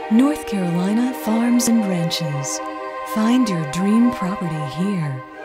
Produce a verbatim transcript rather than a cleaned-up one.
North Carolina Farms and Ranches. Find your dream property here.